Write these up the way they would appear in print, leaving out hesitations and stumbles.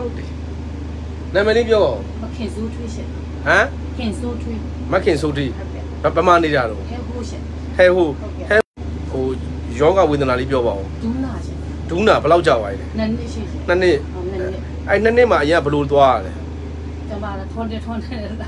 ဟုတ်တယ်နာမည်လေးပြောမခင်စိုးထွေးရှင်ဟမ်ခင်စိုးထွေးမခင်စိုးထွေးပမာနေကြတော့ဟဲဟိုးရှင်ဟဲဟိုးဟိုယောဂဝေဒနာလေးပြောပါဦးဒူးနာရှင်ဒူးနာဘယ်လောက်ကြာပါလဲနှစ်နှစ်ရှိရှင်နှစ်နှစ်အဲ့နှစ်နှစ်မှာအရင်ဘလို့သွားရတယ်ကျွန်မလည်းထွန်းနေဒီ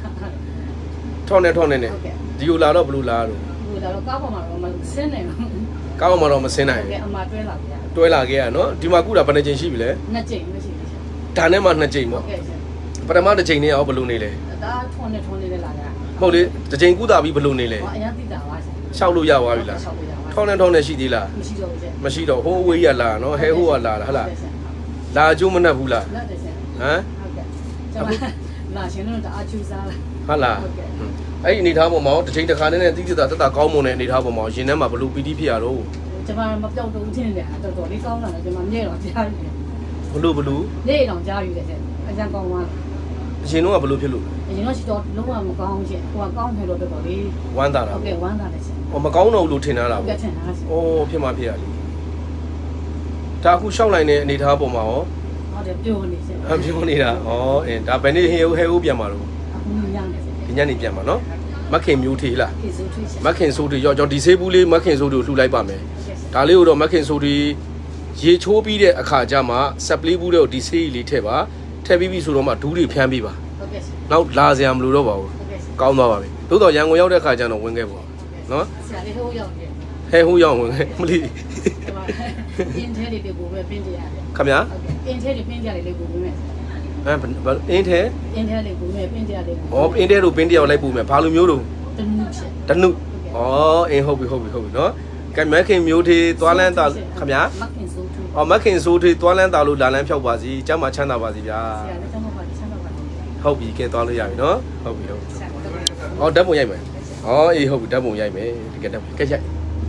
ကိုလာတော့ဘလို့လာတော့ဒီလာတော့ကားပေါ်မှာတော့မဆင်းနိုင်ဘူးကားပေါ်မှာတော့မဆင်းနိုင်ဘူးအမတွဲလာခဲ့တွဲလာခဲ့ရနော်ဒီမှာကုတာဘယ်နှကြိမ်ရှိပြီလဲနှစ်ကြိမ်မရှိဘူးရှင်ဒါနဲ့မှနှစ်ကြိမ်ပေါ့ပထမတစ်ကြိမ်နဲ့ရောဘလို့နေလဲဒါထွန်းနေလာကြမဟုတ်လေတစ်ကြိမ်ကုတာပြီးဘလို့နေလဲအရင်သိတာပါရှင်ရှောက်လို့ရသွားပြီလားထောင်းနဲ့ရှိသေးလားမရှိတော့ဘူးရှင်မရှိတော့ဟိုးဝေးရလာနော်ဟဲဟိုးကလာလားဟလားလာအကျိုးမနှက်ဘူးလားနှက်တယ်ရှင်ဟမ်ဟုတ်ကဲ့ကျွန်မလာရှင်တို့တအားချူစားလားဟုတ်လားအဲ့ဒီအနေထားပေါ်မှာတစ်ချိန်တစ်ခါနဲ့တိတိတတ်ကောင်းမွန်တဲ့အနေထားပေါ်မှာရင်ထဲမှာဘလို့ပီတိဖြစ်ရတော့ကျွန်မမပြောက်တော့ဘူးချင်းတယ်တော်တော်လေးကောင်းလာတယ်ကျွန်မမြဲတော့ကြားယူတယ်ဘလို့နေ့တော့ကြားယူတယ်ရှင်အကျဉ်းကောင်းသွားအရင်တော့ဘလို့ဖြစ်လို့အရင်တော့ရှိတော့လုံးဝမကောင်းရှင်ဟိုကကောင်းတယ်တော့တော်တော်လေးဝမ်းသာတာဟုတ်ကဲ့ဝမ်းသာတယ်ရှင်ဟောမကောင်းတော့ဘူးလို့ထင်ထားတာပေါ့ထင်ထားရှင်အိုးဖြစ်မှဖြစ်ရလေဒါအခုရှောက်လိုက်တဲ့အနေထားပေါ်မှာရောဟုတ်တယ်ပြောနေရှင်ပြောနေတာဩအင်းဒါဘယ်နေ့ဟဲဟိုပြန်มาတော့အခုညနေရှင်ဒီညနေပြန်มาနော်မခင်မျိုးထေးလားခင်စိုးထေးရှင်မခင်စိုးထေးရောကျွန်တော်ဒီဆေးဘူးလေးမခင်စိုးထေးကိုလှူလိုက်ပါမယ်ဒါလေးကိုတော့မခင်စိုးထေးရေချိုးပြီးတဲ့အခါကျမှဆက်ပလီးဘူးတွေကိုဒီဆေးလေးထည့်ပါထည့်ပြီးပြီဆိုတော့မှဒူးတွေဖြန်းပြီးပါဟုတ်ကဲ့ရှင်နောက်လာစရာမလိုတော့ပါဘူးကောင်းသွားပါပြီသို့တော့ရန်ကုန်ရောက်တဲ့အခါကျတော့ဝင်ခဲ့ပေါ့နော်ဆရာလေးဟိုးရောက်တယ်ဟဲဟိုးရောက်ဝင်ခဲ့မလီအင်းထဲလေးကိုပဲပင်းကြရတယ်ခင်ဗျာအင်းထဲလေးပင်းကြလေးကိုပဲအင်းထဲလေးကိုပဲပင်းကြလေးဩအင်းထဲတို့ပင်းတယောက်လိုက်ပို့မယ်ဘာလိုမျိုးတို့တနုဩအင်းဟုတ်ပြီနော်ကဲမခင်မျိုးထေးသွားလန်းတာခင်ဗျာမခင်စိုးထေးမခင်စိုးထေးသွားလန်းတာလို့လာလန်းဖြောက်ပါစီကျမ်းမှာချမ်းသာပါစီဗျာဆရာလည်းကျမ်းမှာပါချမ်းသာပါဟုတ်ပြီကဲသွားလို့ရပြီနော်ဟုတ်ပြီဩဓာတ်ပုံရိုက်မယ်ဩအေးဟုတ်ပြီဓာတ်ပုံရိုက်မယ်ဒီကဓာတ်ပုံကဲရိုက်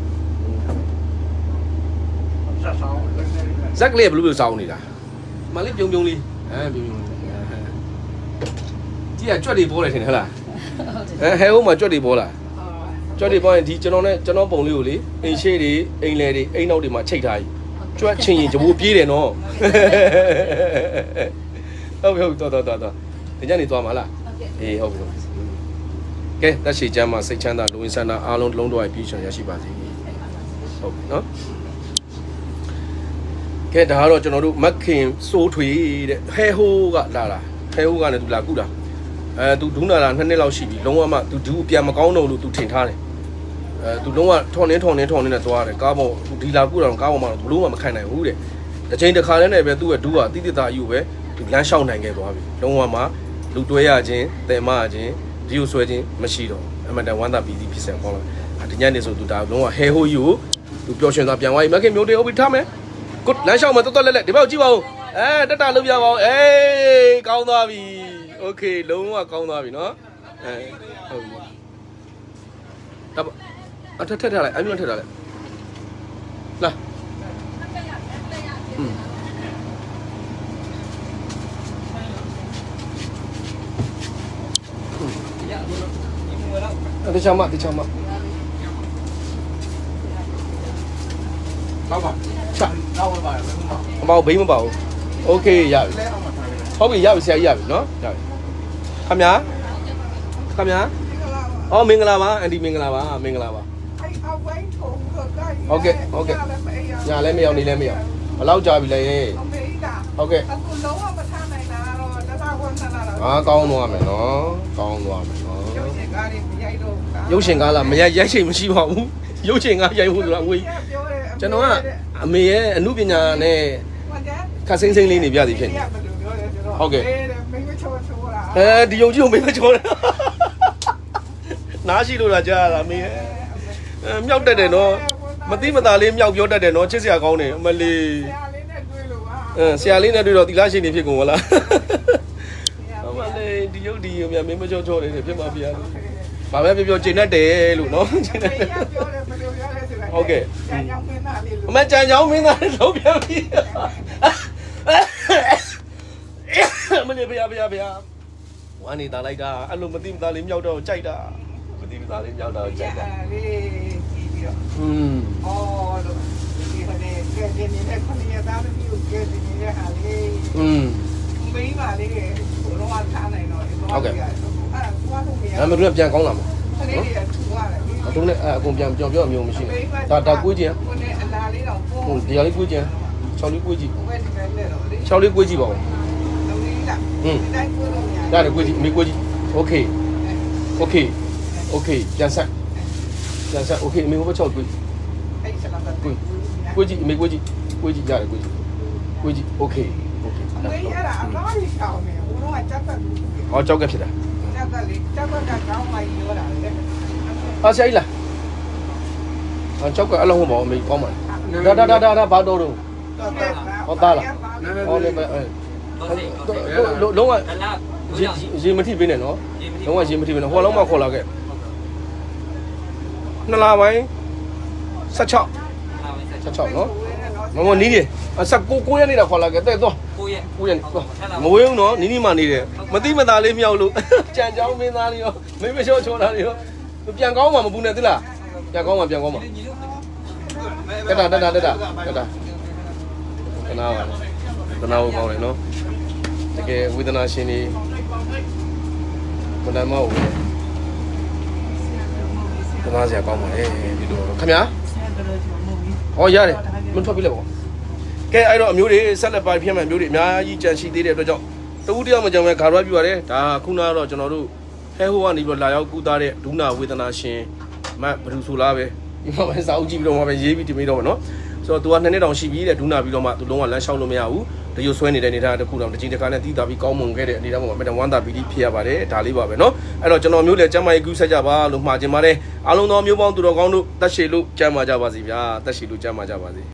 ဇက်ကလေးဘလို့စောင်းနေတာမလေးပြုံလေးပြုံလေးကြည့်ရကြွက်တွေပေါ်တယ်ထင်တယ်ဟလားဟဲဟိုမှာကြွက်တွေပေါ်လာကြွက်တွေပေါ်ရင်ဒီကျွန်တော်ပုံလေးကိုလေအိမ်ရှိတွေအိမ်လဲတွေအိမ်နောက်တွေမှာချိတ်ထားကြီးကြွက်ချင်းရင်ကြိုးပြေးတယ်နော်ဟုတ်တော်ဒီညနေသွားမှာလားအေးဟုတ်ပြီကဲတက်ရှိချမ်းမှာစိတ်ချမ်းသာလူဝင်ဆန္ဒအားလုံးလုံးတော်ရပြီးချင်ရရှိပါစေဟုတ်ပြီနော်ကဲဒါကတော့ကျွန်တော်တို့မခင်စိုးထွေတဲ့ဟဲဟိုးကလာတာဟဲဟိုးကလည်းသူလာကုတာသူဒူးနာလာ2နှစ်လောက်ရှိပြီလုံးဝမှသူဒူးပြန်မကောင်းတော့လို့သူထင်ထားတယ်သူလုံးဝထော်နေနဲ့သွားတယ်ကားပေါ်ဒီလာကုတာကားပေါ်မှာဘလို့မှမခံနိုင်ဘူးတဲ့တစ်ချိန်တစ်ခါနဲ့ပဲသူ့ရဲ့ဒူးကတိတိသားအယူပဲသူလမ်းလျှောက်နိုင်ခဲ့သွားပြီလုံးဝမှလူတွဲရခြင်းတယ်မရခြင်းဒီကိုဆွဲခြင်းမရှိတော့အမှန်တန်ဝမ်းသာပီတိဖြစ်စံခေါ်လာဒီညနေဆိုသူဒါလုံးဝဟဲဟိုးယူသူပျော်ရွှင်သွားပြန်သွားပြီမခင်မျိုးတေဟုတ်ပြီထားမယ်good လမ်းလျှောက်မှာတော်လက်ဒီဘက်ကိုကြည့်ပါဦးတက်တာလုပ်ပြပါဦးအေးကောင်းသွားပြီ okay လုံးဝကောင်းသွားပြီနော်ဟုတ်ပြီဒါထက်ထားလိုက်အမြင့်ထက်ထားလိုက်လာတခြားမဟုတ်ပါချက်တော့ပါမပေါ့ဘေးမပါဘူးโอเคရပြီဟုတ်ပြီရပြီဆရာကြီးရပြီနော်ရပြီခမညာအော်မင်္ဂလာပါအန်တီမင်္ဂလာပါအဲ့အဝိုင်းထုံဟုတ်ကဲ့ညာလည်းမရောက်နေလည်းမရောက်ဘယ်လောက်ကြာပြီလဲဟုတ်ကဲ့အခုလုံးဝမထားနိုင်တာတော့တသားခွန်းထားတာတော့ကောင်းသွားမယ်နော်ရုပ်ရှင်ကားလေးမရိုက်တော့ရုပ်ရှင်ကားလားမရိုက်ချိန်မရှိပါဘူးရုပ်ရှင်ကားရိုက်ဖို့ဆိုတာအဝေးကျွန်တော်ကအမေရဲ့အမှုပညာနဲ့ခက်စိမ့်လေးနေပြသည်ဖြစ်နေဟုတ်ကဲ့ဒီယုံကြည်ကိုမေးမချောတယ်နားရှိလို့လားကြားရတာအမေရဲ့မြောက်တက်တယ်နော်မသိမသာလေးမြောက်ပြောတတ်တယ်နော်ချစ်စရာကောင်းတယ်အမလေးဆရာလေးနဲ့တွေ့တော့သီလရှင်နေဖြစ်ကုန်ဟလားအမလေးဒီယုံဒီမြမေးမချောတယ်ဖြစ်မှာပြရတယ်ဘာပဲပြောကျင်တတ်တယ်လို့နော်ကျင်တတ်တယ်ဟုတ်ကဲ့အမကြံကြောင်းမင်းသားလုံးပြပြီမလေးဗျာဝမ်းနေတာလိုက်တာအဲ့လိုမသိမသားလေးမြောက်တော့ကြိုက်တာမသိမသားလေးမြောက်တော့ကြိုက်တာလေးကြည့်ပြီးတော့အော်လို့ဒီဟိုနေကဲနေနဲ့ခொနည်းသားမျိုးကဲနေရဟာလေးမေးမတို့ပြန်ကောင်းလာမှာတို့နဲ့အကုန်ပြန်ပြောအမျိုးမရှိဘူးဒါကိုကြီးဟုတ်ဒီလေးကိုကြီး6လေးကိုကြီး6လေးကိုကြီးပါဦးရတယ်ကိုကြီးမိကိုကြီးโอเคပြန်ဆက်โอเคမိဘ6ကိုကြီးမိကိုကြီးရတယ်ကိုကြီးโอเคဟောကြောက်ကဖြစ်တာအားဆိုင်လားကြောက်ကအလုံးမအောင်မေးကောင်းပါလားဒါဘာတော့တော့ဟောတာလားဟောလေလုံးဝရေမထိပေးနဲ့နော်လုံးဝရေမထိပေးနဲ့ဟောလုံးမခေါ်လာခဲ့2လပိုင်း16နော်မနီးတယ်19ရက်နေတာခေါ်လာခဲ့တဲ့တော့9ရက်မဝေးဘူးနော်နီးမှနေတယ်မသိမသာလေးမြောက်လို့ကြံကြောင်းမင်းသားလေးရောမိမလျှော့ချောတာလေးရောပြန်ကောင်းမှာမပူနဲ့သလားပြန်ကောင်းမှာတက်တာတနာပါကိုကောင်းတယ်နော်တကယ်ဝေဒနာရှင်တွေဘယ်မှာဟုတ်လဲတနာစရာကောင်းပါလေဒီလိုခင်ဗျာဟောရတယ်မထွက်ပြလိုက်ပါကဲအဲ့တော့အမျိုးတွေဆက်လက်ပါပြမှန်မျိုးတွေအများကြီးကြံရှိသေးတဲ့အတွက်ကြောင့်တဦးတယောက်မကြံမဲ့ခါရွာပြပါတယ်ဒါခုနကတော့ကျွန်တော်တို့ဟဲဟိုကနေပြီးတော့လာရောက်ကူသားတဲ့ဒုနာဝေဒနာရှင်မဘယ်သူဆိုလားပဲဒီမှာပဲစာအုပ်ကြည့်ပြီးတော့မှပဲရေးပြီးတင်ပေးတော့မယ်နော်ဆိုတော့ तू က2နှစ်တောင်ရှိပြီတဲ့ဒုနာပြီးတော့မှ तू လုံးဝလမ်းလျှောက်လို့မရဘူးတရုပ်ဆွဲနေတဲ့အနေထားတစ်ခုတော့တစ်ချိန်တစ်ခါနဲ့တီးတာပြီးကောင်းမွန်ခဲ့တဲ့အနေထားပေါ်မှာမတန်ဝမ်းသာပြီးဖြစ်ရပါတယ်ဒါလေးပါပဲနော်အဲ့တော့ကျွန်တော်မျိုးလေကျမ်းမာရေးကူးဆက်ကြပါလို့မှာချင်ပါတယ်အားလုံးသောမျိုးပေါင်းသူတော်ကောင်းတို့တက်ရှိလို့ကျမ်းမာကြပါစေဗျာတက်ရှိလို့ကျမ်းမာကြပါစေ